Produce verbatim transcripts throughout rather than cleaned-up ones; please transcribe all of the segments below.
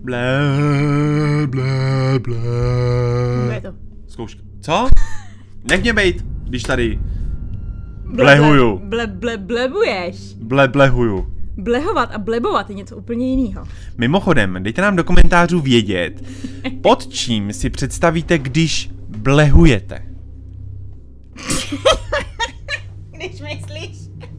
Ble, ble, ble. Bude to. Zkouška. Co? Nech mě bejt, když tady blehuju. Ble, ble, blebuješ. Ble, blehuju. Blehovat a blebovat je něco úplně jiného. Mimochodem, dejte nám do komentářů vědět, pod čím si představíte, když blehujete. Když myslíš.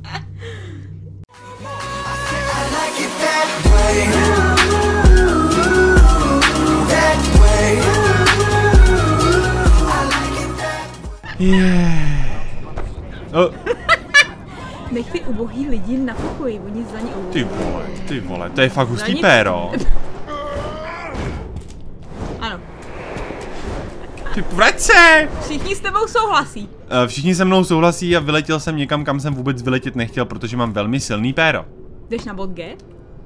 Yeah. Oh. Nech ty ubohý lidi na pokoji, oni za ně Ty vole, ty vole, to je fakt hustý nic... péro. Ano. Ty vrať se! Všichni s tebou souhlasí. Všichni se mnou souhlasí a vyletěl jsem někam, kam jsem vůbec vyletět nechtěl, protože mám velmi silný péro. Jdeš na bod G?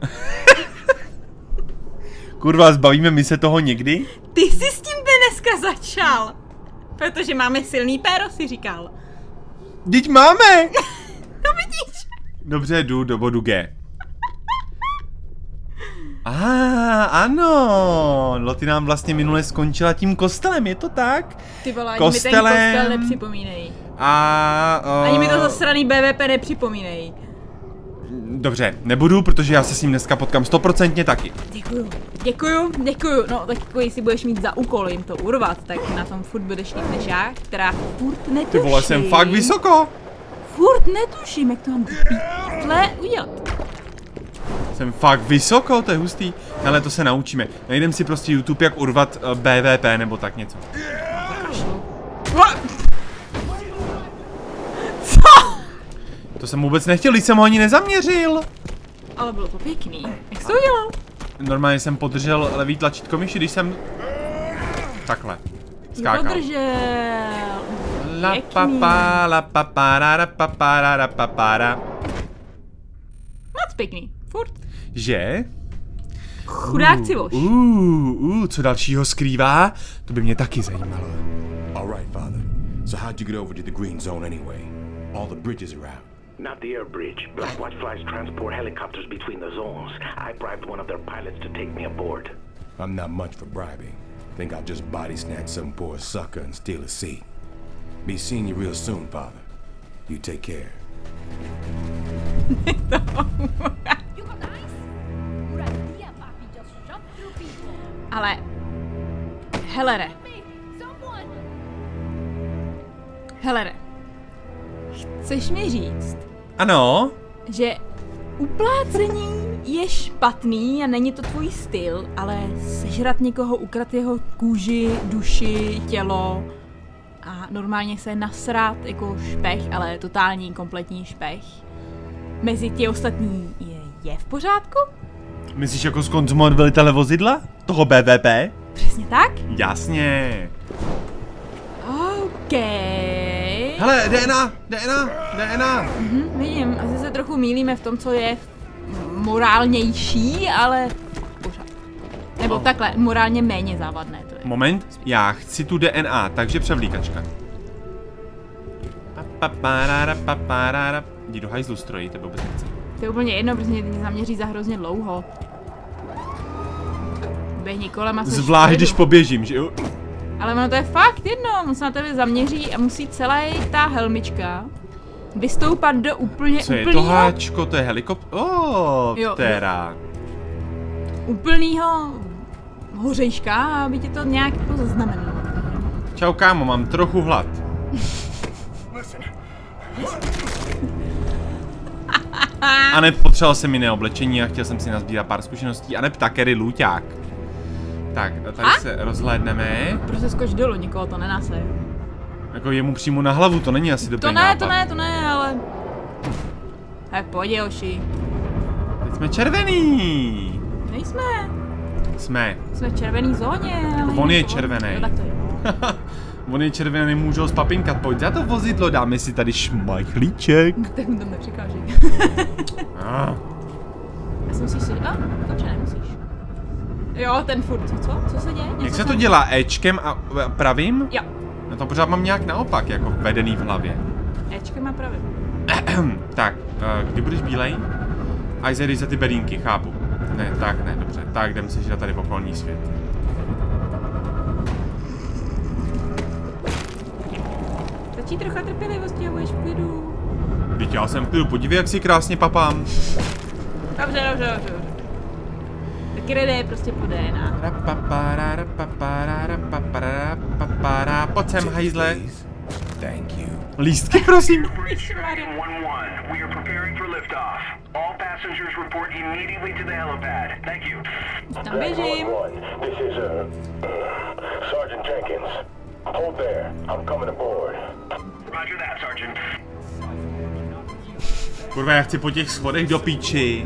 Kurva, zbavíme my se toho někdy? Ty jsi s tím dneska začal. Protože máme silný péro, si říkal. Vždyť máme! To vidíš. Dobře, jdu do bodu G. A ah, ano, Loty nám vlastně minule skončila tím kostelem, je to tak? Ty vole, ani kostelem... mi ten kostel nepřipomínej. A... Uh... Ani mi to zasraný B V P nepřipomínej. Dobře, nebudu, protože já se s ním dneska potkám stoprocentně taky. Děkuju, děkuju, děkuju. No tak jako jestli budeš mít za úkol jim to urvat, tak na tom furt budeš líp než já, která furt netuším. Ty vole, jsem fakt vysoko. Furt netuším, jak to mám pítle udělat. Jsem fakt vysoko, to je hustý. Hele, to se naučíme. Najdem si prostě YouTube, jak urvat uh, B V P nebo tak něco. Co? To jsem vůbec nechtěl, když jsem ho ani nezaměřil. Ale bylo to pěkný. Jak jsi to udělal? Normálně jsem podržel levý tlačítko myši, když jsem... Takhle. Skákal. Podržel. La papa, la papara, la papara, la papara. Moc pěkný. Furt. Že? Chudák civoš. Uh, uh, co dalšího skrývá? To by mě taky zajímalo. All right, Father. So how'd you get over to the green zone anyway? All the bridges are out. Not the air bridge. Blackwatch flies transport helicopters between the zones. I bribed one of their pilots to take me aboard. I'm not much for bribing. Think I'll just body snatch some poor sucker and steal a seat. Be seeing you real soon, Father. You take care. Ale... Helere. Helere. Chceš mi říct, Ano? že uplácení je špatný a není to tvůj styl, ale sežrat někoho, ukrat jeho kůži, duši, tělo a normálně se nasrat jako špech, ale totální, kompletní špech. Mezi ti ostatní je, je v pořádku? Myslíš jako zkonzumovat velitele vozidla? Toho B V P? Přesně tak? Jasně. OK. Hele, D N A, D N A, D N A. Mhm, vidím, asi se trochu mýlíme v tom, co je morálnější, ale pořád. Nebo Oh. takhle, morálně méně závadné to je. Moment, já chci tu D N A, takže převlíkačka. Paparara, paparara. Jdi do hajzlu stroji, tebe vůbec nechci. To je úplně jedno, protože mě zaměří za hrozně dlouho. Běhni kolem a seš Zvlášť, v klidu. když poběžím, že jo? Ale ono to je fakt jedno, on se na tebe zaměří a musí celá ta helmička vystoupat do úplně Co je to úplnýho, háčko, to je helikopter? Oh, Jo, teda. úplnýho hořejška, aby ti to nějak jako zaznamenalo. Čau kámo, mám trochu hlad. A neb potřeboval jsem jiné oblečení a chtěl jsem si nazbírat pár zkušeností. A neb takery lůťák. Tak, tady A? se rozhlédneme. Prostě skoč dolů, nikoho to nenase. Jako jemu přímo na hlavu, to není asi dobrý To ne, nápad. to ne, to ne, ale... Hej, pojď, Joši. Teď jsme červený. Nejsme. Jsme. Jsme v červený zóně, ale... On je jinak- červenej. No tak to je. On je červený, nemůžu ho spapinkat. Pojď za to vozidlo, dáme si tady šmajchlíček. Tak mi to nepřekáží. Ah. Já si musíš si... A, toče, nemusíš. Jo, ten furt, co? Co, co se děje? Něco Jak se to dělá? Ečkem a a pravým? Jo, No to pořád mám nějak naopak, jako vedený v hlavě. Ečkem a pravým. Tak, uh, kdy budeš bílej? Až zajdeš za ty bedínky, chápu. Ne, tak ne, dobře. Tak jdem sežrat tady v okolní svět. Stačí trocha trpělivosti a budeš v klidu. Teď já jsem v klidu, podívej, jak si krásně papám. Dobře, dobře, dobře. Taky redé prostě po D N A. Pojď sem, hajzle. Thank you. Lístky, prosím. Tam běžím. This is uh, Sergeant Jenkins. Hold there. I'm coming aboard. Roger that, Sergeant. Kurva, já chci po těch schodech do píči.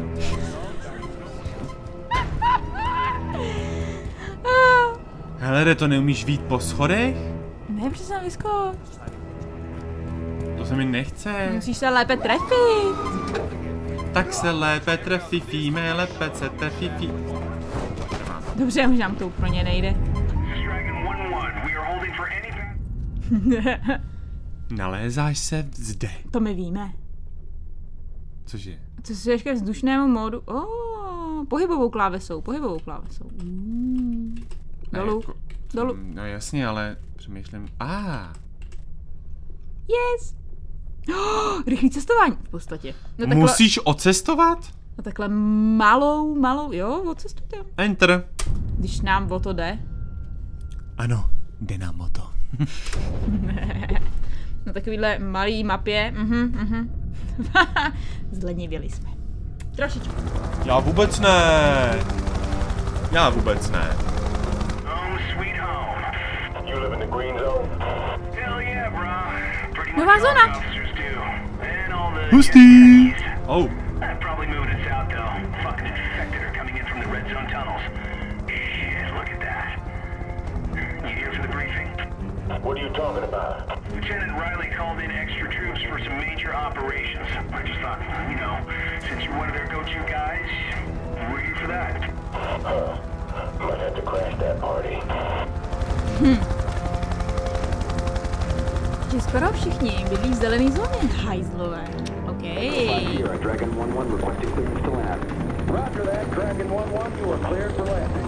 Hele, to neumíš vít po schodech? Ne, přesně vyskoč. To se mi nechce. Musíš se lépe trefit. Tak se lépe trefíme, lépe se trefí. Dobře, možná to úplně nejde. Nalézáš se zde. To my víme. Cože? Co si ještě vzdušnému módu? Oh, pohybovou klávesou, pohybovou klávesou. Mm. Dolů, jako, dolů. No jasně, ale přemýšlím. A. Ah. Yes. Oh, rychlý cestování v podstatě. No takhle, Musíš ocestovat? no takhle malou, malou, jo, odcestujte. Enter. Když nám o to jde. Ano, jde nám o to. Na takovýhle malý mapě. Mhm, mhm. Zlenivěli jsme. Trošičku. Já vůbec ne. Já vůbec ne. Nová zóna. Hustý. Oh. What are you talking about? Lieutenant Riley called in extra troops for some major operations. I just thought, you know, since you're one of their go-to guys, we're here for that. Huh. Might have to crash that party. Hm. Že skoro všichni bydlí v zelený zóně, hajzlové. OK. Dragon one one requesting clearance to land. Roger that, Dragon one one, you are cleared for landing.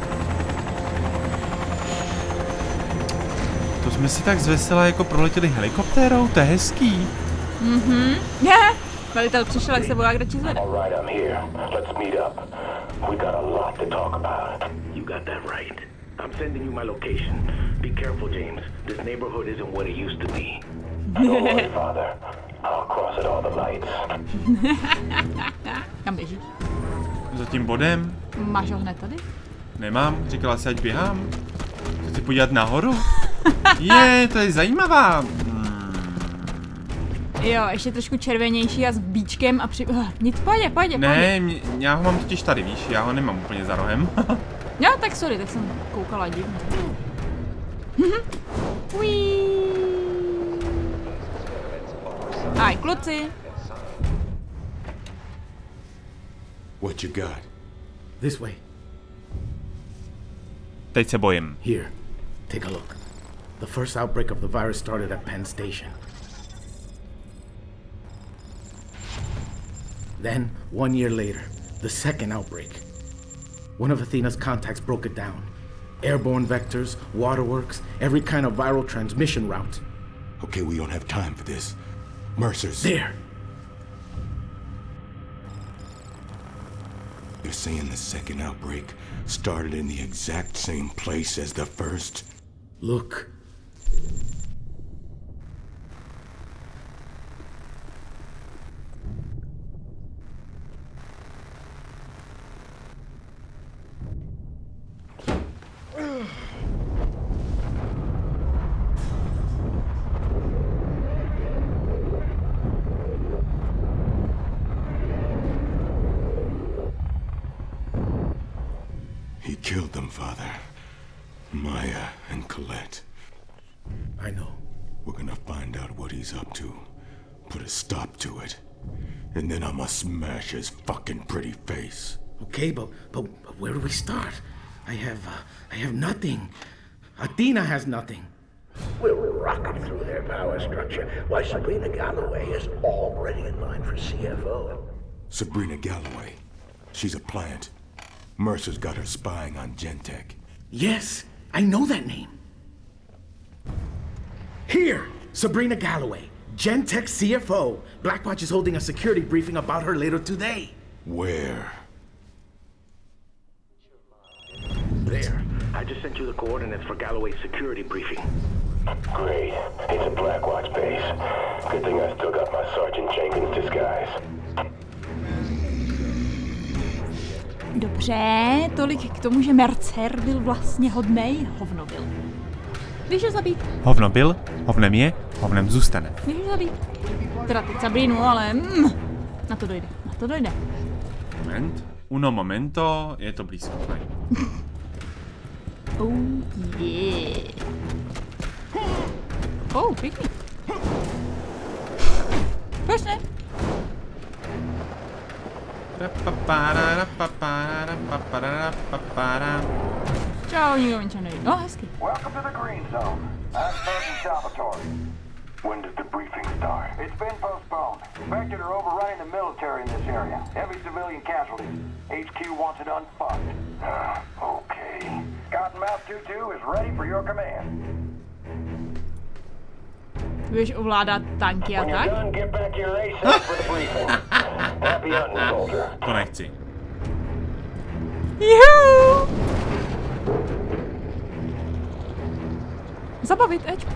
To jsme si tak zvesela jako proletěli helikoptérou, to je hezký. Mhm. Je. Velitel přišel, jak se voják radši zvedne. All right, I'm here. Let's meet up. We got a lot to talk about. You got that right. I'm sending you my location. Be careful, James. This neighborhood isn't what it used to be. Don't worry, Father. I'll cross it all the lights. Kam běžíš? Za tím bodem? Máš ho hned tady? Nemám, říkala si, ať běhám. Chci podívat nahoru? Je, to je zajímavá. Hmm. Jo, ještě trošku červenější a s bíčkem a při... Uh, nic, pojď, pojď, Ne, mě, já ho mám totiž tady, víš, já ho nemám úplně za rohem. Jo, tak sorry, tak jsem koukala divně. Aj, kluci. What you got? This way. Teď se bojím. Here, take a look. The first outbreak of the virus started at Penn Station. Then, one year later, the second outbreak. One of Athena's contacts broke it down. Airborne vectors, waterworks, every kind of viral transmission route. Okay, we don't have time for this. Mercer's. There! You're saying the second outbreak started in the exact same place as the first? Look. He killed them, Father. Maya and Colette. I know. We're gonna find out what he's up to. Put a stop to it. And then I'ma smash his fucking pretty face. Okay, but, but but where do we start? I have uh, I have nothing. Athena has nothing. We'll rocket through their power structure. Why, Sabrina Galloway is already in line for C F O. Sabrina Galloway. She's a plant. Mercer's got her spying on Gentek. Yes, I know that name. Here, Sabrina Galloway, Gentek C F O. Blackwatch is holding a security briefing about her later today. Where? There. I just sent you the coordinates for Galloway's security briefing. Great. It's a Blackwatch base. Good thing I still got my Sergeant Jenkins disguise. Dobře, tolik k tomu, že Mercer byl vlastně hodnej, hovno byl. Když ho zabít. Hovno byl, hovnem je, hovnem zůstane. Když ho zabít. Teda teď Sabrinu, ale mm, na to dojde, na to dojde. Moment. Uno momento, je to blízko. Oh yeah. Oh, pěkný. Proč ne? Čau, nikdo ničeho neví. No, hezky. Welcome to the Green Zone. I'm Sergeant Salvatore. When does the briefing start? It's been postponed. Vector are overrunning the military in this area. Heavy civilian casualties. H Q wants it unfucked. Uh, okay. Cottonmouth two two is ready for your command. Budeš ovládat tanky a When you're tak? done, get back to your A S A P for the briefing. Happy hunting, soldier. To nechci. Juhu! Zabavit, Ečku.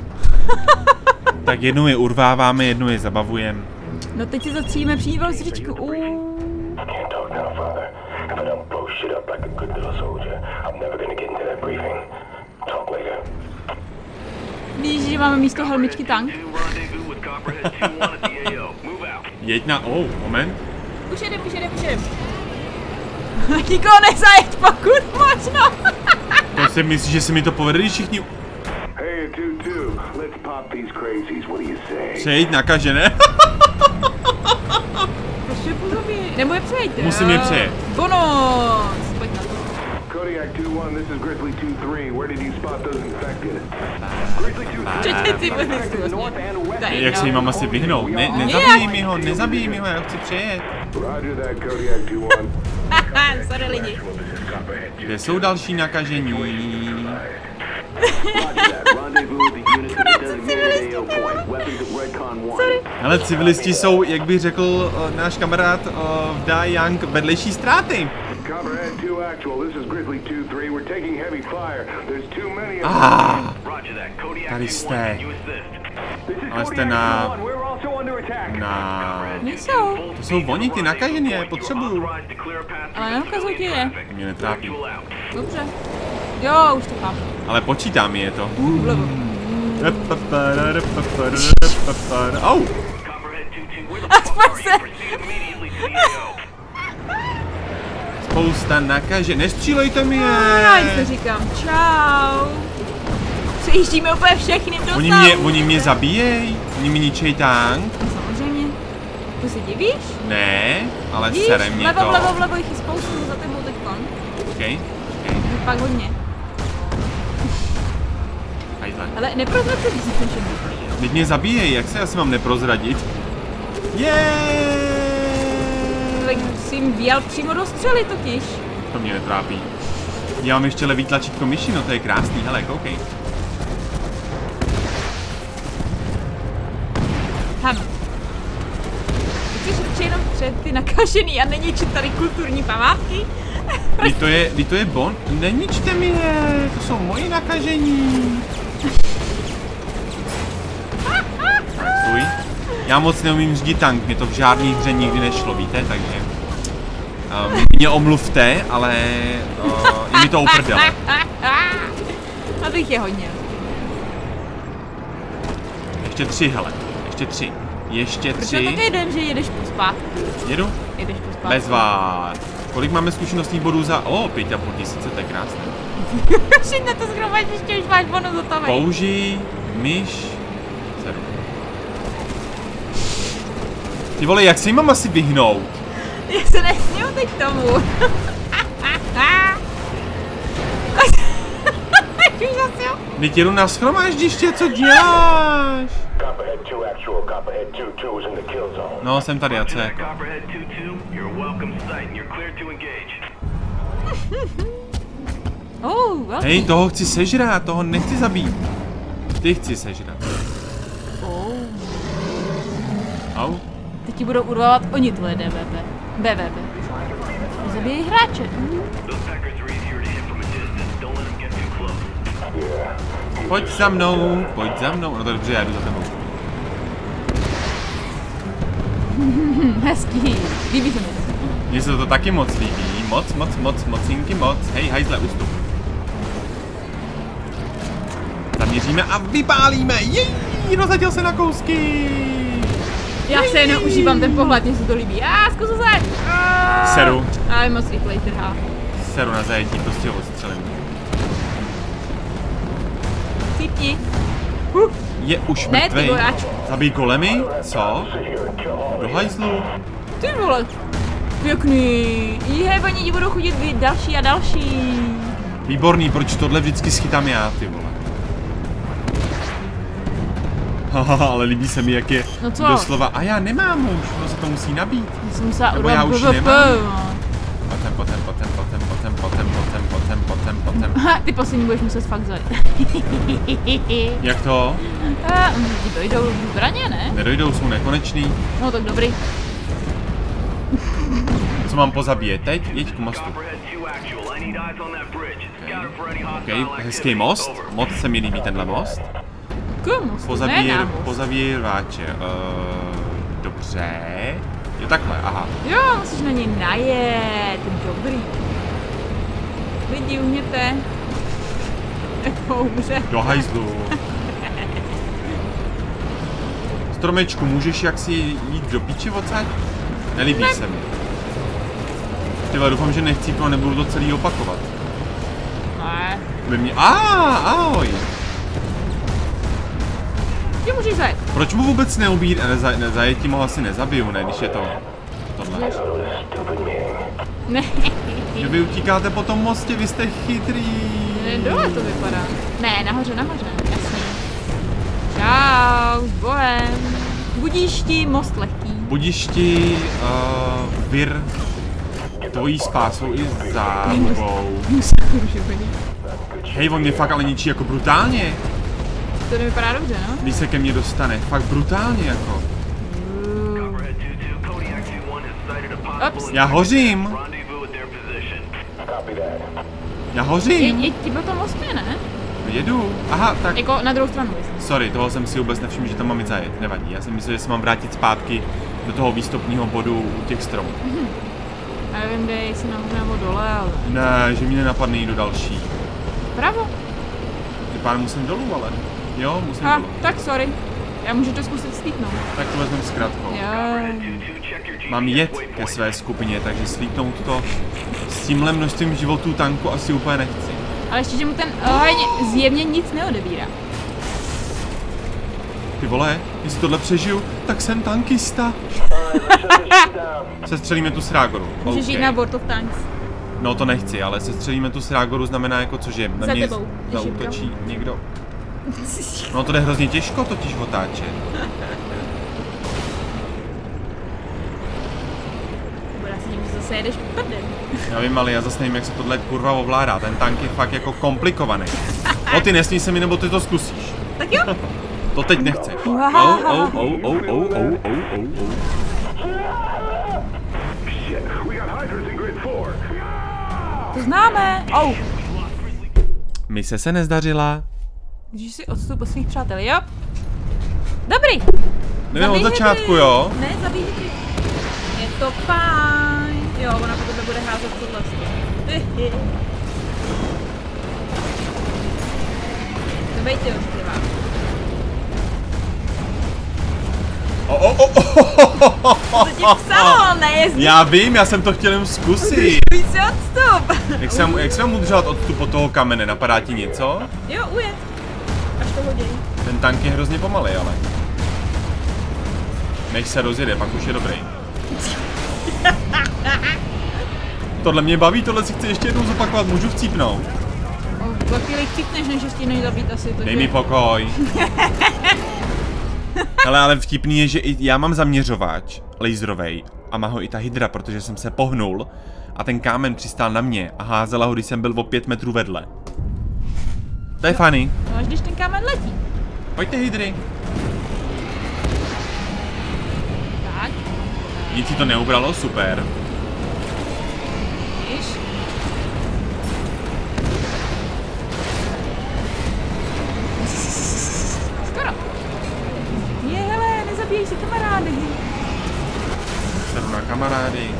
Tak jednu je urváváme, jednu je zabavujeme. No teď si zatříme příval s říčku. I can't talk now, Father. If I don't blow shit up like a good little soldier, I'm never gonna get into that briefing. Talk later. Víš, že máme místo helmičky tank? Jeď na... Oh, moment. Už jedem, už jedem, už jedem. Nikoho nezajet, pokud možno. To si myslíš, že se mi to povede, když všichni... Hey, two two, let's pop these crazies. What do you say? Přejít nakažené. Prostě působí. Nebo je přejít. Musím je přejet. Bonus. Pojď na to. Kodiak two one, this is Grizzly two three. Where did you spot those infected? Grizzly two three. Včetně civilistů. Jak se jim mám asi vyhnout? Ne, nezabíjí mi ho, nezabíjí mi ho, já chci přejet. Roger that, Kodiak two one. Sorry lidi. Kde jsou další nakažení? Ale civilisti jsou, jak bych řekl uh, náš kamarád uh, v Da Young, vedlejší ztráty. Ah, tady jste. Ale jste na... Na... Nejsou. To jsou oni, ty nakažený, je potřebuju. Ale neukazuj ti je. To mě netrápí. Dobře. Jo, už to chápu. Ale počítám je to. Vlevo. Au! Aspoň se. Spousta nakaže. Nestřílejte mi je! Já jim to říkám. Čau. Přejíždíme úplně všechny do Oni mě, oni mě zabíjejí. Oni mi ničej tank. No, samozřejmě. To se divíš? Ne, ale Víš, sere mě vlevo, to. vlevo, vlevo, jich je spoustu za tebou teďkon. Počkej, počkej. Je fakt hodně. Hajzle. Ale neprozrad se víc než jen. Teď mě zabíjejí, jak se asi mám neprozradit? Jeeeej! Tak jsi jim vjel přímo do střely totiž. To mě netrápí. Já mám ještě levý tlačítko myši, no to je krásný, hele, koukej. Ham. Chceš radši jenom před ty nakažený a neničit tady kulturní památky? Kdy to je, kdy to je bon? Neničte mi je, to jsou moji nakažení. Stůj. Já moc neumím řídit tank, mě to v žádný hře nikdy nešlo, víte, takže... Uh, mě omluvte, ale uh, je mi to uprdele. A těch je hodně. Ještě tři, hele. Ještě tři. Ještě Protože tři. také jdem, že jedeš pospátku. Jedu? Jedeš pospátku. Bez vás. Kolik máme zkušenostních bodů za... O, oh, pět a půl tisíce, to je krásné. Všichni to zhromadíš, ještě už máš bonus hotový. Použij myš. Sedm. Ty vole, jak se jim mám asi vyhnout? Já se nesměl teď tomu. Už zase jo? Teď jedu na shromáždiště, co děláš? Copperhead two actual, Copperhead two two is in the kill zone. No, jsem tady, a co jako? Oh, velký. Hej, toho chci sežrát, toho nechci zabít. Ty chci sežrat. Oh. Au. Teď ti budou urvávat oni tvoje D V P. B V P. Zabijej hráče. Pojď za mnou, pojď za mnou. No to je dobře, já jdu za tebou. Hezký. Líbí se mi to. Mně se to taky moc líbí. Moc, moc, moc, mocinky moc. Hej, hajzle, ústup. Zaměříme a vypálíme. Jej, rozletěl se na kousky. Já se jenom užívám ten pohled, mně se to líbí. Já zkusil se. Seru. Ale moc rychlej trhá. Seru na zajetí, prostě ho odstřelím. Cítni. Je už Ne, ty mrtvej. vojáčku. Zabij golemy? Co? Do hajzlu? Ty vole. Pěkný. Je, oni ti budou chodit vy další a další. Výborný, proč tohle vždycky schytám já, ty vole. Haha, ale líbí se mi, jak je No co? doslova. A já nemám už, no se to musí nabít. Já jsem musela Nebo já urvat už B V P. nemám. Potem, potem, potem, potem, potem, potem, potem, potem, potem, potem. Aha, ty poslední budeš muset fakt zajít. Jak to? A, ti dojdou zbraně, ne? Nedojdou, jsou nekonečný. No tak dobrý. Co mám pozabíjet teď? Jeď k mostu. Okay. OK, hezký most. Moc se mi líbí tenhle most. Komu? Pozabíjer, pozabíjerváče. Uh, dobře. Jo, takhle, aha. Jo, musíš na něj najet. Dobrý. Lidi, uměte. Jako umře. Do hajzlu. Stromečku, můžeš jaksi jít do píči odsaď? Nelíbí Ne. se mi. Tyhle, doufám, že nechcípnu a nebudu to celý opakovat. Ne. By mě... A, ahoj. Ty můžeš zajet. Proč mu vůbec neubít? Ne, za, ne, zajetím ho asi nezabiju, ne, když je to tohle. Ne. Že vy utíkáte po tom mostě, vy jste chytrý. Dole to vypadá. Ne, nahoře, nahoře. Jasný. Čau, s bohem. Budišti, most lehký. Budišti, uh, vir, tvojí spásou i zárubou. Hej, on mě fakt ale ničí jako brutálně. To nevypadá dobře, no? Když se ke mně dostane, fakt brutálně jako. Ops. Já hořím. Já Je, hořím. je ti po tom mostě, ne? Jedu. Aha, tak. Jako na druhou stranu, myslím. Sorry, toho jsem si vůbec nevšiml, že tam mám jít zajet. Nevadí, já jsem myslel, že se mám vrátit zpátky do toho výstupního bodu u těch stromů. Já nevím, kde jestli nahoře nebo dole, ale... Ne, že mi nenapadne jít do další. Pravo. Ty pán musím dolů, ale. Jo, musím Ha, dolů. tak sorry. Já můžu to zkusit slítnout. Tak to vezmeme zkrátkou. Jo. Mám jet ke své skupině, takže slítnout to s tímhle množstvím životů tanku asi úplně nechci. Ale ještě, že mu ten oheň zjevně nic neodebírá. Ty vole, jestli tohle přežiju, tak jsem tankista. Sestřelíme tu Srágoru. Můžeš jít OK. na World of Tanks. No to nechci, ale sestřelíme tu Srágoru znamená jako cože? Na Za mě tebou, zaútočí někdo. No to jde hrozně těžko totiž otáčet. Bude asi tím, že zase jedeš prdem. Já vím, ale já zase nevím, jak se tohle kurva ovládá. Ten tank je fakt jako komplikovaný. No ty nesmí se mi, nebo ty to zkusíš. Tak jo. To teď nechci. Oh, oh, oh, oh, oh, oh, oh, oh, oh. To známe. Oh. Mise se nezdařila. Když si odstup od svých přátel, jo? Dobrý. Jdeme od Zabij začátku, hydry. jo? Ne, zabij hydry. Je to fajn. Jo, ona po tebe bude házet tohle. Zabejte ho, zbývá. O, o, o, o, To ti psalo, nejezdí. Já vím, já jsem to chtěl jen zkusit. Víc si odstup. Jak jsem, jak jsem udržel odstup od toho kamene, napadá ti něco? Jo, ujet. Až to hodí. Ten tank je hrozně pomalý, ale. Než se rozjede, pak už je dobrý. Tohle mě baví, tohle si chci ještě jednou zopakovat, můžu chcípnout? O, za chvíli chcípneš, než ještě než zabít asi to. Dej mi pokoj. Ale, ale vtipný je, že i já mám zaměřovač laserovej a má ho i ta hydra, protože jsem se pohnul a ten kámen přistál na mě a házela ho, když jsem byl o pět metrů vedle. To je funny. No až když ten kámen letí. Pojďte, hydry. Tak. Nic si to neubralo, super. Víš? Skoro. Je, hele, nezabíjej si kamarády. Jsem na kamarády.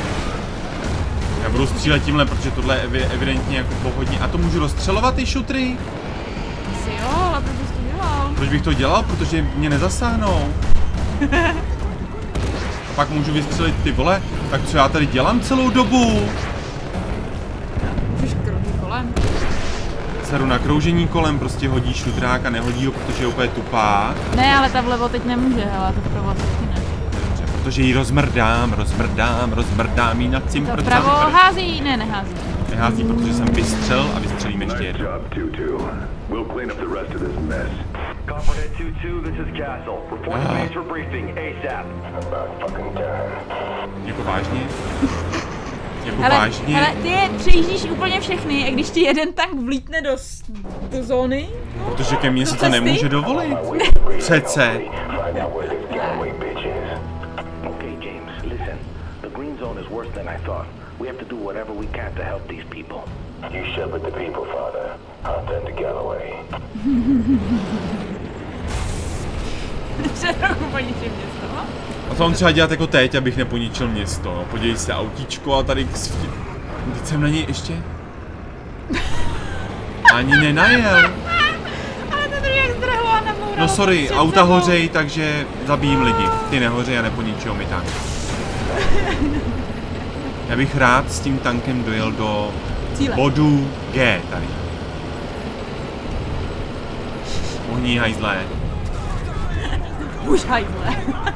Já budu střílet tímhle, protože tohle je evi evidentně jako pohodně. A to můžu rozstřelovat ty šutry? Asi jo, ale proč bys to dělal? Proč bych to dělal? Protože mě nezasáhnou. A pak můžu vystřelit ty vole. Tak co já tady dělám celou dobu? Můžeš kroužit kolem. Seru na kroužení kolem, prostě hodí šutrák a nehodí ho, protože je úplně tupá. Ne, ale ta vlevo teď nemůže, hele, to vpravo taky ne. Dobře, protože ji rozmrdám, rozmrdám, rozmrdám jí na cim. To vpravo hází, ne, nehází. Nehází, protože jsem vystřel a vystřelím ještě Nice jednou. job, two two. We'll clean up the rest of this mess. Copperhead two two, this is Castle. Report to base for briefing ASAP. About fucking time. Jako vážně? Jako Hele, vážně? hele, ty je přejíždíš úplně všechny a když ti jeden tank vlítne do, s- do zóny, no, Protože ke mně se to cesty? nemůže dovolit. Přece. Find out where this Galloway bitch is. Okay, James, listen. The green zone is worse than I thought. We have to do whatever we can to help these people. You shepherd the people, father. I'll tend to Galloway. že trochu poničím město. A to mám třeba dělat jako teď, abych neponičil město. No, podívej se, autíčko a tady... Teď jsem na něj ještě... Ani nenajel. Ale to druhý jak zdrhlo a namouralo. No sorry, před auta sebou. hořej, takže zabijím lidi. Ty nehořej a neponičujou mi tank. Já bych rád s tím tankem dojel do Cíle. bodu G tady. Ohní hajzlé. Už hajzle.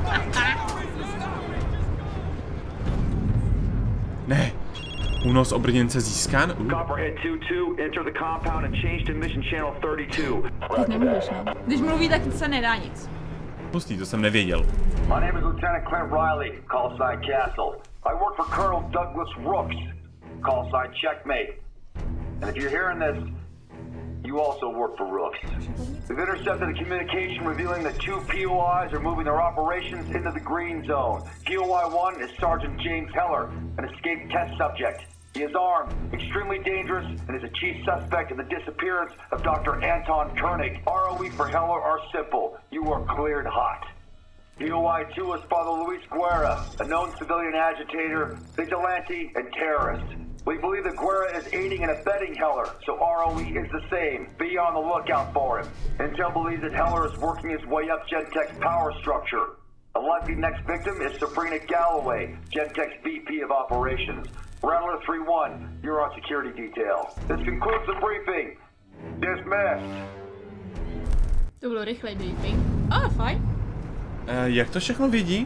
Ne. Únos obrněnce získan. Uh. Copperhead two two, enter the compound and change to mission channel thirty-two. Teď nemůžeš, no. Když mluví, tak se nedá nic. Pustý, to jsem nevěděl. My name is Lieutenant Clint Riley, call sign Castle. I work for Colonel Douglas Rooks, call sign Checkmate. And if you're hearing this, you also work for Rooks. We've intercepted a communication revealing that two P O Is are moving their operations into the green zone. P O I one is Sergeant James Heller, an escaped test subject. He is armed, extremely dangerous, and is a chief suspect in the disappearance of Doctor Anton Koenig. R O E for Heller are simple. You are cleared hot. P O I two is Father Luis Guerra, a known civilian agitator, vigilante, and terrorist. We believe that Guerra is aiding and abetting Heller, so R O E is the same. Be on the lookout for him. Intel believes that Heller is working his way up Gentech's power structure. A likely next victim is Sabrina Galloway, Gentech's V P of Operations. Rattler three one, you're on security detail. This concludes the briefing. Dismissed. To bylo rychlej briefing. A, fajn. Uh, jak to všechno vědí?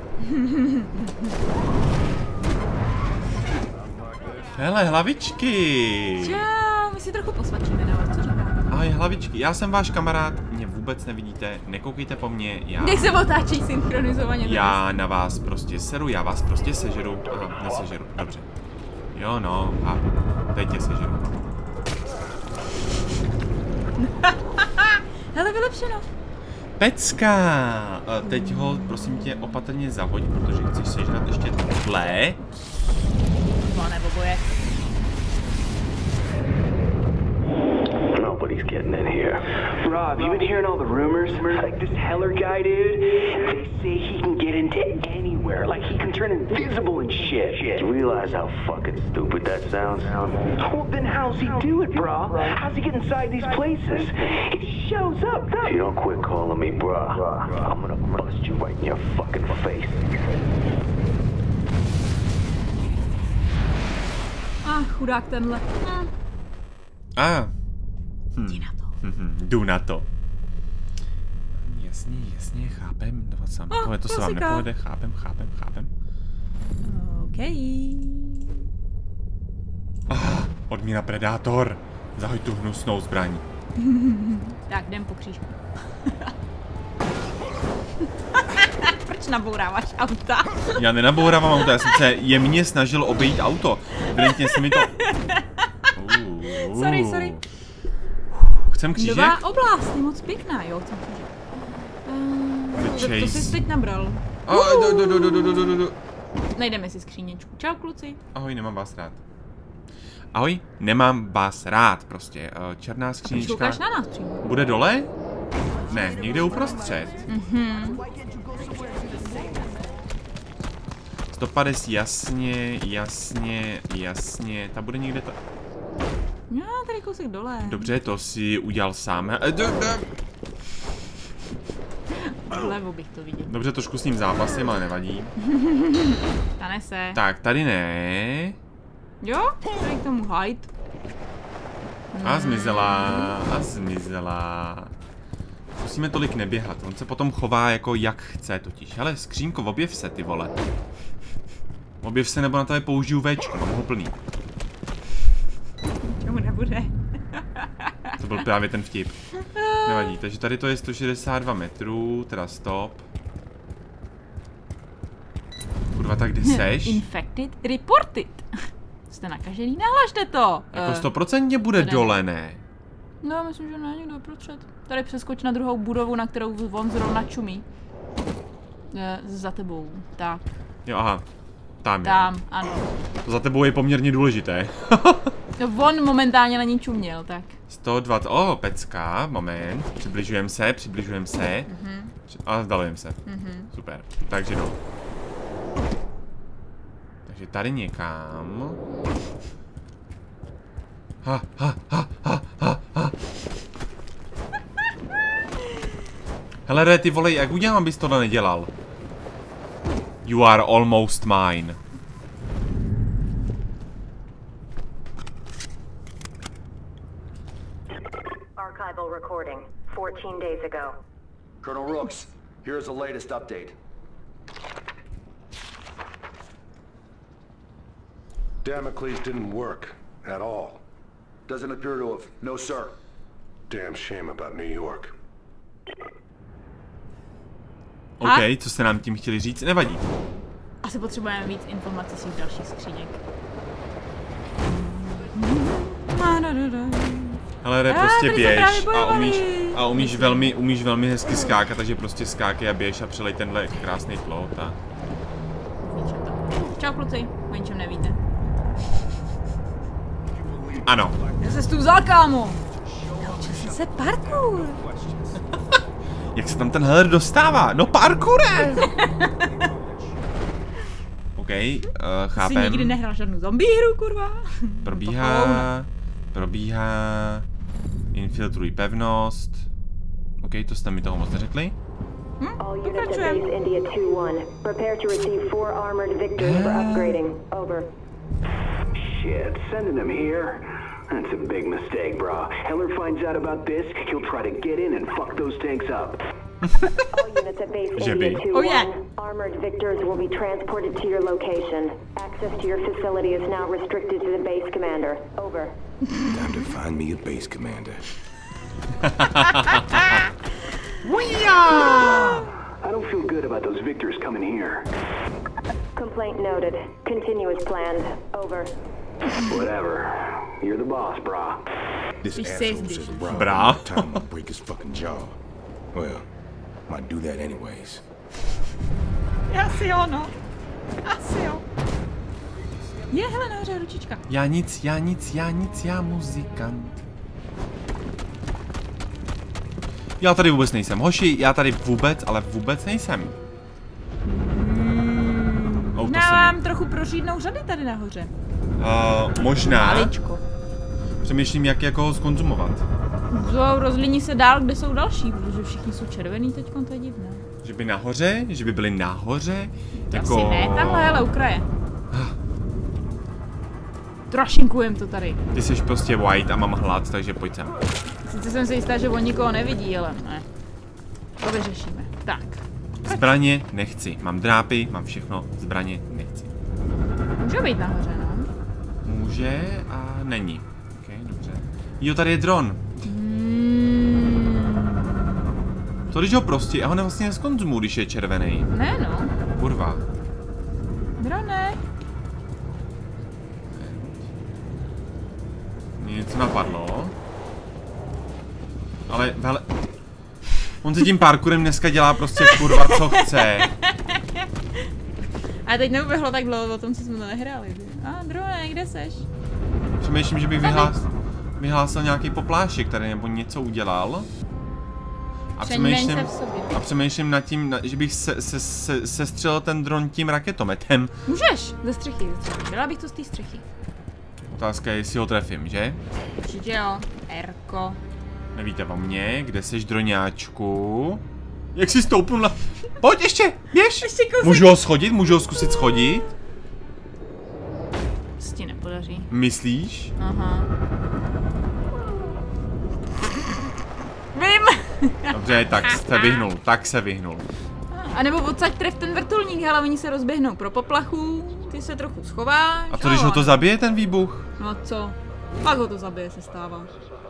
Hele, hlavičky! Čau, my si trochu posvačíme, no, co říkáš? Ahoj, hlavičky, já jsem váš kamarád, mě vůbec nevidíte, nekoukejte po mně, já... Jak se otáčí synchronizovaně? Já na vás prostě seru, já vás prostě sežeru. Aha, nesežeru, dobře. Jo no, a teď tě sežeru. Hele, vylepšeno. Pecka! A teď ho, prosím tě, opatrně zahoď, protože chceš sežrat ještě tohle. Dva nebo boje. Nobody's getting in here. Rob, you been hearing all the rumors? Like this Heller guy, dude? They say he can get into anywhere. Like he can turn invisible and shit. You realize how fucking stupid that sounds? Well, then how's he do it, bro? How's he get inside these places? He shows up. If you don't quit calling me bruh, I'm gonna bust you right in your fucking face. Ah, chudák tenhle. Hm. A. Hm. Jdi na to. Mhm, jdu na to. Jasně, jasně, chápem. To, sam, Oh, tohle to se vám klasika. nepovede, chápem, chápem, chápem. OK. Ah, odměna Predátor. Zahoď tu hnusnou zbraň. Tak, jdem po křížku. Proč nabouráváš auta? Já nenabourávám auto, já jsem se jemně snažil obejít auto. Evidentně se mi to... Uh, uh. Sorry, sorry. Chcem křížek? Nová oblast, je moc pěkná, jo. Uh, to, to jsi teď nabral. Oh, do, do, do, do, do, do, do. Najdeme si skříněčku. Čau, kluci. Ahoj, nemám vás rád. Ahoj, nemám vás rád, prostě. Černá skřínička. Koukáš na nás přímo. Bude dole? Ne, někde uprostřed. Mhm. sto padesát, jasně, jasně, jasně. Ta bude někde ta... No, tady kousek dole. Dobře, to si udělal sám. Vlevo bych to viděl. Dobře, trošku s ním zápasím, ale nevadí. Stane se. Tak, tady ne. Jo, tady k tomu hide. A zmizela, a zmizela. Musíme tolik neběhat, on se potom chová jako jak chce totiž. Hele, skřínko, objev se, ty vole. Objev se, nebo na to je použiju Včko, mám ho plný. Čemu nebude? To byl právě ten vtip. Nevadí, takže tady to je sto šedesát dva metrů, teda stop. Kurva, tak kde seš? Infected, reported. Jste nakažený, nahlašte to. Jako stoprocentně bude dole, ne? No, myslím, že ne, někdo uprostřed. Tady přeskoč na druhou budovu, na kterou on zrovna čumí. Je, za tebou, tak. Jo, aha. Tam, Tam, jo. ano. To za tebou je poměrně důležité. No, on momentálně na ní čuměl, tak. sto dvacet, o, oh, pecka, moment. Přibližujeme se, přibližujeme se. Mm-hmm. A vzdalujeme se. Mm-hmm. Super, takže no. Takže tady někam. Ha, ha, ha, ha, ha, ha. Hele, re, ty vole, jak udělám, abys tohle nedělal? You are almost mine. Archival recording, fourteen days ago. Colonel Rooks, here's the latest update. Damocles didn't work at all. Doesn't appear to have. No, sir. Damn shame about New York. OK, co jste nám tím chtěli říct? Nevadí. Asi potřebujeme víc informací z těch dalších skříněk. Hele, re, prostě a, běž a umíš, a umíš velmi, umíš velmi hezky skákat, takže prostě skákej a běž a přelej tenhle krásný plot a... Čau kluci, o ničem nevíte. Ano. Já se tu vzal, kámo. Naučil jsem se parkour. Jak se tam ten heller dostává? No parkourem! OK, uh, chápem. Jsi nikdy nehrál žádnou zombie hru, kurva? Probíhá, probíhá, infiltruj pevnost. OK, to jste mi toho moc neřekli. Hm? All units at base India two one. Prepare to receive four armored victors for upgrading. Over. Shit, sending them here? That's a big mistake, brah. Heller finds out about this, he'll try to get in and fuck those tanks up. All units at base India two one. Oh, yeah. Armored victors will be transported to your location. Access to your facility is now restricted to the base commander. Over. Time to find me a base commander. I don't feel good about those victors coming here. Complaint noted. Continue as planned. Over. Whatever. You're the boss, brah. This He asshole says says this. Rob Bra. time to break his fucking jaw. Well, might do that anyways. Asi jo, no. Asi jo. Je, hele, nahoře ručička. Já nic, já nic, já nic, já muzikant. Já tady vůbec nejsem. Hoši, já tady vůbec, ale vůbec nejsem. Oh, to Nám se mi... trochu prořídnou řady tady nahoře. Uh, možná. Maličko. Přemýšlím, jak jako ho zkonzumovat. Jo, rozlíní se dál, kde jsou další, protože všichni jsou červený teďkon, to je divné. Že by nahoře? Že by byli nahoře? Jako... Jako... Asi ne, tamhle, hele, u kraje. Trošinkujem to tady. Ty jsi prostě white a mám hlad, takže pojď sem. Sice jsem si jistá, že on nikoho nevidí, ale ne. To vyřešíme. Tak. Zbraně nechci. Mám drápy, mám všechno. Zbraně nechci. Může být nahoře, no. Může a není. Ok, dobře. Jo, tady je dron. Hmm. To když ho prostě, já ho vlastně neskonzumuji, když je červený. Ne no. Kurva. Drone. Mě něco napadlo. Ale vele... On se tím parkourem dneska dělá prostě kurva co chce. A teď neuběhlo tak dlouho o tom, co jsme to nehráli. A ah, drone, kde seš? Přemýšlím, že bych vyhlásil, vyhlásil nějaký poplášek tady nebo něco udělal. A přemýšlím, a přemýšlím nad tím, že bych se, se, se, sestřelil ten dron tím raketometem. Můžeš, ze střechy, ze střechy. Dala bych to z té střechy. Otázka je, jestli ho trefím, že? Určitě jo, Erko. Nevíte o mě, kde seš droňáčku? Jak si stoupnu na... Pojď ještě, běž! Ještě Můžu ho schodit? Můžu ho zkusit schodit? Se ti nepodaří. Myslíš? Aha. Vím! Dobře, tak se vyhnul, tak se vyhnul. A nebo odsaď tref ten vrtulník, ale oni se rozběhnou pro poplachu, ty se trochu schováš. A to když ho to zabije, ten výbuch? No co? Pak ho to zabije, se stává.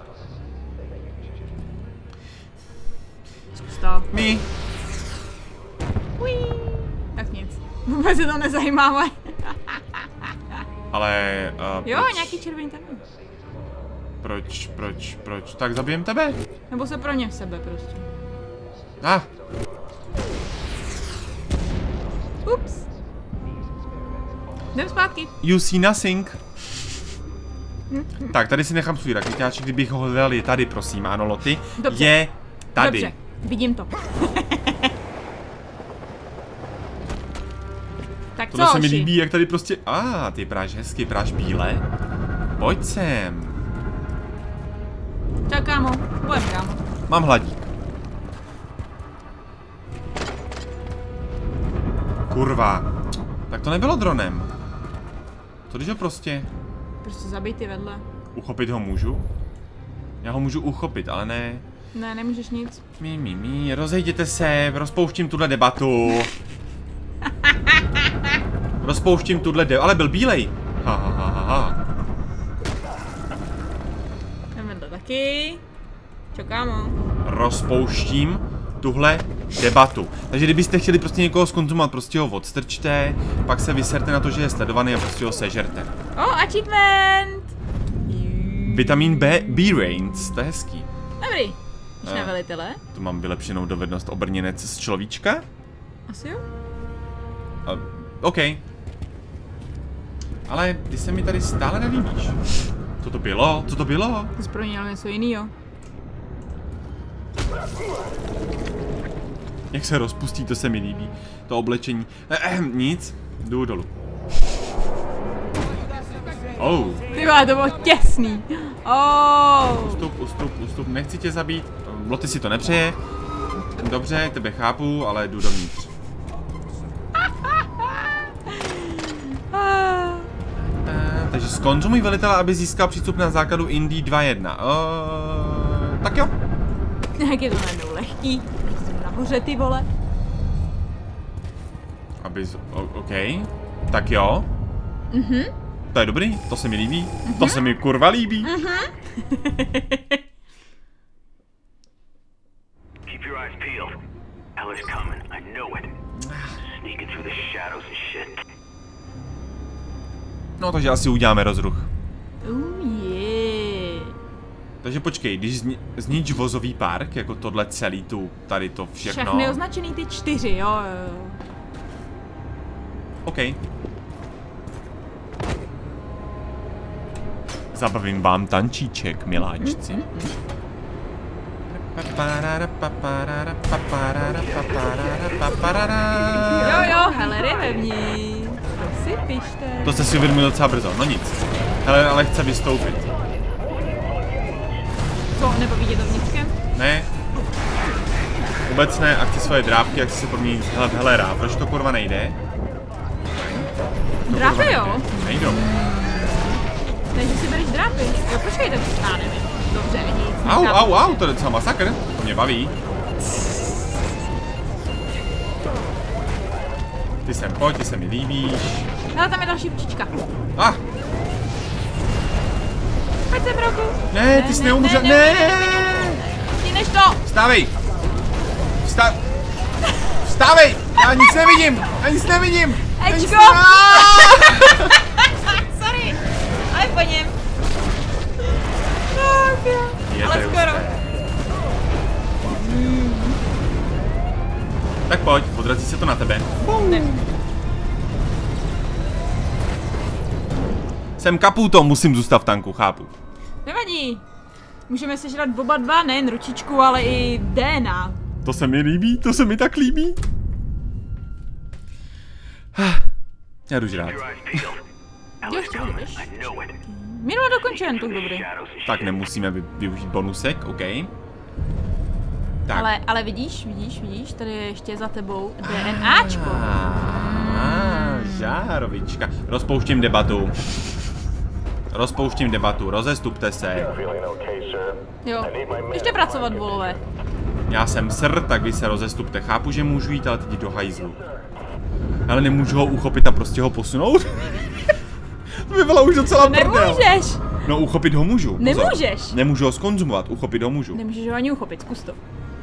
Zkus to. My. Uí. Tak nic. Vůbec se to nezajímáme. Ale... Uh, jo, proč? nějaký červený tam. Proč, proč, proč? Tak zabijem tebe? Nebo se pro ně v sebe prostě. Ah. Ups. Jdem zpátky. You see nothing. Tak, tady si nechám svůj raketáček, kdybych ho hledal, je tady, prosím, ano, Loty. Dobře. Je tady. Dobře, vidím to. Tak tohle co, se mi oši? líbí, jak tady prostě... A, ah, ty práš hezky, práš bíle. Pojď sem. Čau, kámo, pojď, kámo. Mám hladík. Kurva. Tak to nebylo dronem. To když ho prostě... Prostě zabij ty vedle. Uchopit ho můžu? Já ho můžu uchopit, ale ne... Ne, nemůžeš nic. Mí, mí, mí, rozejděte se, rozpouštím tuhle debatu. Rozpouštím tuhle debatu, ale byl bílej. Ha, ha, ha, ha, ha. Jdeme to taky. Čau, kámo. Rozpouštím tuhle debatu. Takže kdybyste chtěli prostě někoho zkonzumovat, prostě ho odstrčte, pak se vyserte na to, že je sledovaný a prostě ho sežerte. Oh, achievement! Vitamin B, B-Rains, to je hezký. Dobrý. Jdeš na Eh. velitele? Tu mám vylepšenou dovednost obrněnec z človíčka. Asi jo. Uh, OK. Ale ty se mi tady stále nelíbíš. Co to bylo? Co to bylo? Ty jsi pro ně něco jinýho. Jak se rozpustí, to se mi líbí. To oblečení. Ehem, nic. Jdu dolů. Oh. Ty vole, to bylo těsný. Oh. Ustup, ustup, ustup. Nechci tě zabít. Loty si to nepřeje. Dobře, tebe chápu, ale jdu dovnitř. Takže zkonzumuj velitele, aby získal přístup na základu Indy dva jedna. Uh, tak jo. Jak je to najednou lehký. Prostě nahoře, ty vole. Aby z... O, OK. Tak jo. Mhm. To je dobrý, to se mi líbí. Mm-hmm. To se mi kurva líbí. Mhm. Keep your eyes peeled. Hell is coming. I know it. Sneaking through the shadows and shit. No, takže asi uděláme rozruch. Oh yeah. Takže počkej, když zni znič vozový park, jako tohle celý tu, tady to všechno. Všechny označený ty čtyři, jo, jo. OK. Zabavím vám tančíček, miláčci. Jo, jo, hele, revevní. To si pište. To jste si uvědomili docela brzo, no nic. Hele, ale chce vystoupit. Co, nebaví tě to vnitřkem? Ne. Vůbec ne, a chci svoje drápky, jak si se proměnit hele, hele, rá. Proč to kurva nejde? To Drápy, kurva jo? nejde. Nejdou. Takže si bereš drápy. Jo, počkejte, já nevím. Dobře, nic. Au, au, au, to je docela masakr. To mě baví. Ty sem pojď, ty se mi líbíš. Hele, tam je další pčička. Ah, Pojď sem, Roku. ne, ty jsi neumřel, ne! Ty než to. Stávej! Vstávej! Já nic nevidím! Já nic nevidím! Já nic Ečko! ne- Sorry, ale po něm. Tak jo. Je, Ale to je skoro. Tak pojď, odrazí se to na tebe. Ne. Jsem Caputo, musím zůstat v tanku, chápu. Nevadí. Můžeme sežrat oba dva, nejen ručičku, ale i D N A. To se mi líbí, to se mi tak líbí. Já jdu žrát. Jo, ještě budeš. Minule dokončen, to dobrý. Tak nemusíme vy, využít bonusek, OK. Tak. Ale, ale vidíš, vidíš, vidíš, tady je ještě za tebou DNAčko. Ah, žárovička. Rozpouštím debatu. Rozpouštím debatu, rozestupte se. Jo, ještě pracovat, volové. Já jsem sr, tak vy se rozestupte. Chápu, že můžu jít, ale teď do hajzlu. Ale nemůžu ho uchopit a prostě ho posunout? To by bylo už docela prdel. Nemůžeš! No, uchopit ho můžu. Pozor. Nemůžeš. Nemůžu ho skonzumovat, uchopit ho můžu. Nemůžeš ho ani uchopit, zkus to.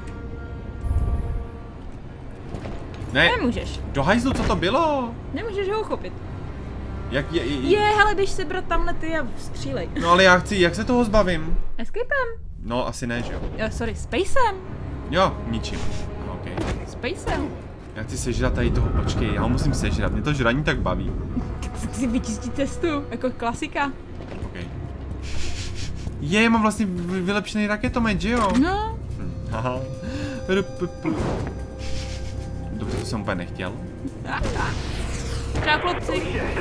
Ne, Nemůžeš. do hajzlu, co to bylo? Nemůžeš ho uchopit. Jak je, je, Je, hele, běž sebrat tamhle ty a střílej. No ale já chci, jak se toho zbavím? Escapem. No, asi ne, že jo? Jo, sorry, spacem. Jo, ničím. OK. Spacem. Já chci sežrat tady toho, počkej, já ho musím sežrat, mě to žraní tak baví. Tak si vyčistit cestu, jako klasika. OK. Je, mám vlastně vy- vylepšený raketomet, že jo? No. Hm, haha. Dobře, to jsem úplně nechtěl. Čau, kluci.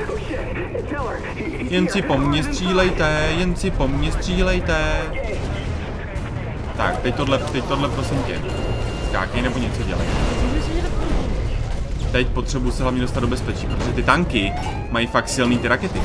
Jen si po mně střílejte, jen si po mně střílejte. Tak, teď tohle, teď tohle prosím tě. Skákej nebo něco dělej. Teď potřebuji se hlavně dostat do bezpečí, protože ty tanky mají fakt silný ty rakety.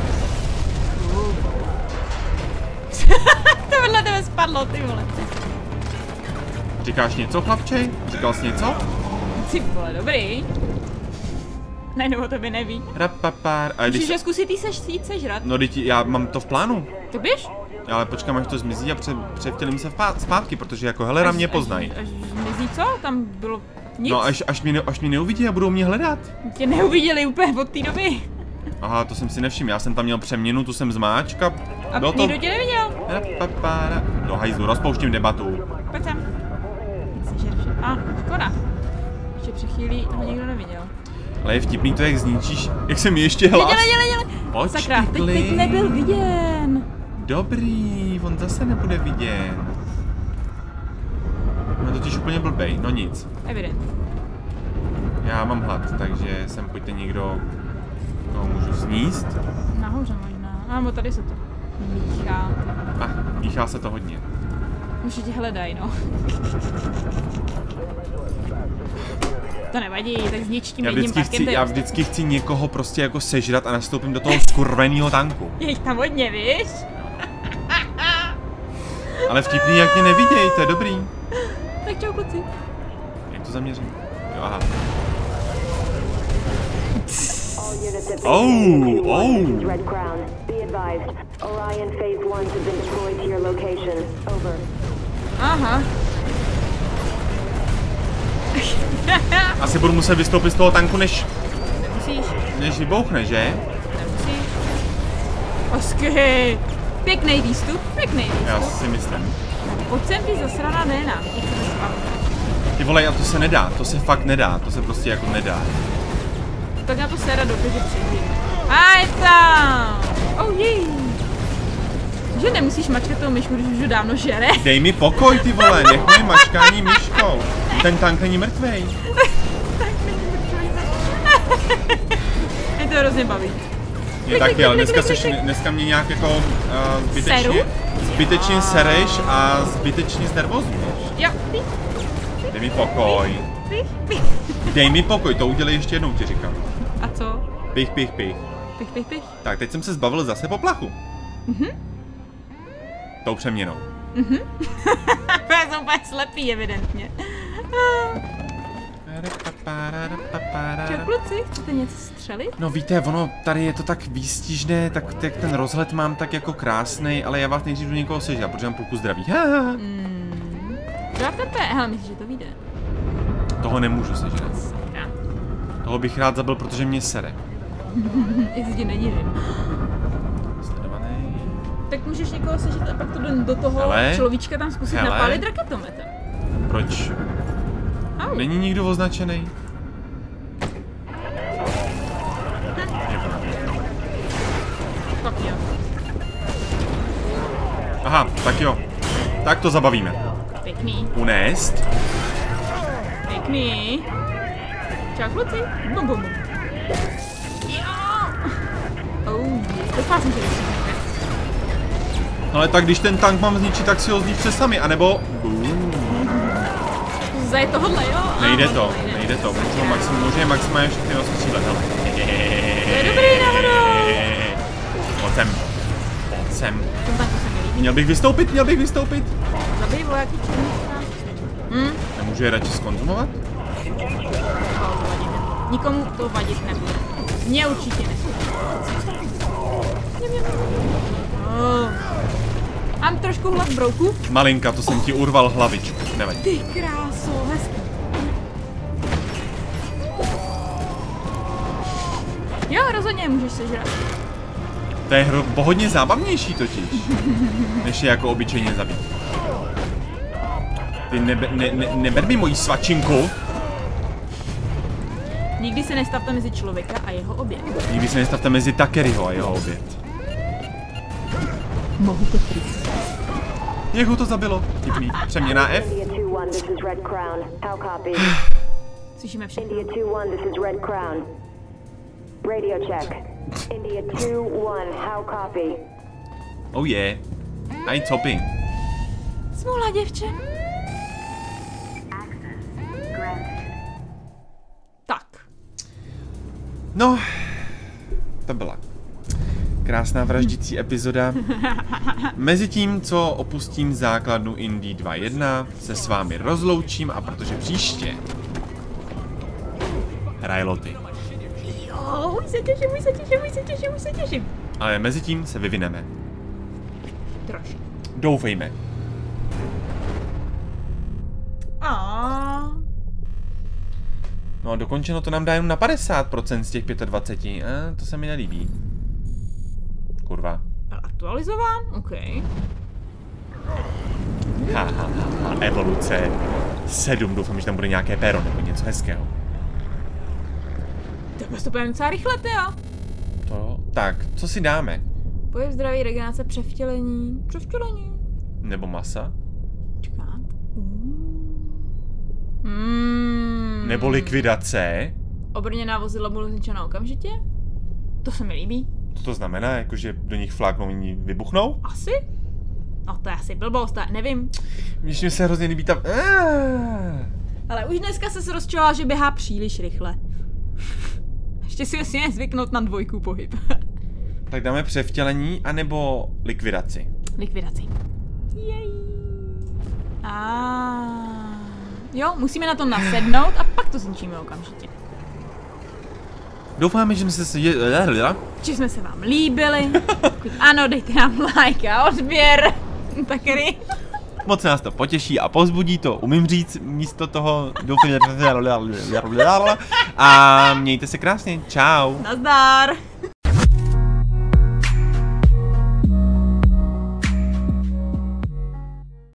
To vedle tebe spadlo, ty vole. Říkáš něco, chlapče? Říkal jsi něco? Ty vole, dobrý. Ne, nebo to by neví. Rapapár. A Musíš, když... že zkusit jí seš, jít sežrat. No, teď já mám to v plánu. To běž? Ale počkám, až to zmizí a pře převtělím se vpá- zpátky, protože jako helera mě poznají. Až, až zmizí co? Tam bylo nic. No, až, až, mě, ne- až mě neuvidí a budou mě hledat. Tě neuviděli úplně od té doby. Aha, to jsem si nevšiml, já jsem tam měl přeměnu, tu jsem zmáčk a... A bylo nikdo tě neviděl. Rapapára. Do hajzlu, rozpouštím debatu. Pojď sem. Sežer vše. A, škoda. Ještě při chvíli ho nikdo neviděl. Ale je vtipný to, jak zničíš, jak se mi ještě hlásí. Dělej, dělej, dělej. Počkej, Sakra, teď, teď nebyl viděn. Dobrý, on zase nebude vidět. No totiž úplně blbej, no nic. Evident. Já mám hlad, takže sem pojďte někdo, koho můžu sníst. Nahoře možná. A nebo tady se to míchá. A, míchá se to hodně. Už tě hledají, no. To nevadí, tak znič tím Já jedním vždycky, takem. chci, já vždycky chci někoho prostě jako sežrat a nastoupím do toho skurvenýho tanku. Je jich tam hodně, víš? Ale vtipný, jak mě neviděj, to je dobrý. Tak čau, kluci. Jak to zaměřím? Jo, aha. All units at Oh, base oh. Red Crown. Be advised, Orion Phase one has been deployed to your location. Over. Aha. Asi budu muset vystoupit z toho tanku, než, Nemusíš, než vybouchne, že? nemusíš. Osky. Pěkný výstup, pěkný výstup. Já si myslím. Pojď sem ty zasraná néna. Pojď sem spát. Ty vole, a to se nedá, to se fakt nedá, to se prostě jako nedá. Tak na to séra do pěti přijde. A je tam. Oh jej. Že nemusíš mačkat tou myšku, když už ho dávno žere. Dej mi pokoj, ty vole, nech mě mačkání myškou. Ten tank není mrtvej. Mě to hrozně baví. Je taky, ale dneska, seš, dneska mě nějak jako uh, zbytečně, Seru? zbytečně sereš a zbytečně znervozňuješ. Jo, ty, Dej mi pokoj. ty, ty. Dej mi pokoj, to udělej ještě jednou, ti říkám. A co? Pich, pich, pich. Pich, pich, pich. Tak, teď jsem se zbavil zase poplachu. Mhm. Tou přeměnou. Mhm. Já jsem úplně slepý, evidentně. Čau, kluci, chcete něco střelit? No víte, ono, tady je to tak výstižné, tak jak ten rozhled mám tak jako krásnej, ale já vás nejdřív do někoho sežrat, protože mám půlku zdraví. Mm. Dva P P, hele, myslíš, že to vyjde? Toho nemůžu sežrat. Toho bych rád zabil, protože mě sere. Jestli ti nedivím. Sledovaný. Tak můžeš někoho sežrat a pak to do, do toho Hele. človíčka tam zkusit Hele. napálit raketometem. Proč? Au. Není nikdo označený. Tak jo. Aha, tak jo. Tak to zabavíme. Pěkný. Unést. Pěkný. Čau kluci. Bum, bum, bum. Jo. Oh, doufám, jsem tě vystříknete. Ale tak když ten tank mám zničit, tak si ho zničte sami, anebo... Zaj tohodle, jo? Nejde Aha, to, nejde to. Můžu maxim, může maximálně všechny rozstřílet, hele. To je dobrý náhodou. Pojď sem. Pojď sem. Tom tanku se mi líbí. Měl bych vystoupit, měl bych vystoupit. Zabij vojáky černíka. Hm? Nemůžu je radši zkonzumovat? Nikomu to vadit nebude. Mně určitě ne. Oh. Mám trošku hlad v brouku. Malinka, to jsem ti urval hlavičku. Nevadí. Ty kráso, hezký. Jo, rozhodně můžeš sežrat. To je hro hodně zábavnější totiž, než je jako obyčejně zabít. Ty nebe, ne, ne, neber mi mojí svačinku. Nikdy se nestavte mezi člověka a jeho oběd. Nikdy se nestavte mezi Takeryho a jeho oběd. Mohu to trýst. Jak ho to zabilo? Tipný. Přeměna F. India two one, this is Red Crown. How copy? Slyšíme všechno. India two one, this is Red Crown. Radio check. India two one, how copy? Oh yeah. I topping. Smůla, děvče. Tak. No, to byla krásná vraždící epizoda. Mezitím, co opustím základnu Indy dva jedna, se s vámi rozloučím a protože příště hraje Loty. Jo, už se těším, už se těším, už se těším, už se těším. Ale mezitím se vyvineme. Trošku. Doufejme. A. No, dokončeno to nám dá jenom na padesát procent z těch dvacet pět. A to se mi nelíbí. Kurva. Aktualizován? OK. Ha, ha, ha, evoluce sedm, doufám, že tam bude nějaké péro nebo něco hezkého. Tak postupujeme docela rychle, jo. To, tak, co si dáme? Pojev zdraví, regenerace, převtělení. Převtělení. Nebo masa? Čekat. Mm. Nebo likvidace? Obrněná vozidla budou zničena okamžitě? To se mi líbí. Co to znamená? Jakože do nich fláknou, oni vybuchnou? Asi? No to je asi blbost, nevím. Když mi se hrozně líbí ta... Ale už dneska se rozčovala, že běhá příliš rychle. Ještě si musíme zvyknout na dvojku pohyb. Tak dáme převtělení, anebo likvidaci. Likvidaci. Jej. A jo, musíme na to nasednout a pak to zničíme okamžitě. Doufáme, že jsme se... Že jsme se vám líbili. Ano, dejte nám like a odběr. Takery. Moc nás to potěší a povzbudí to, umím říct místo toho. Doufám, a mějte se krásně. Čau. Nazdar.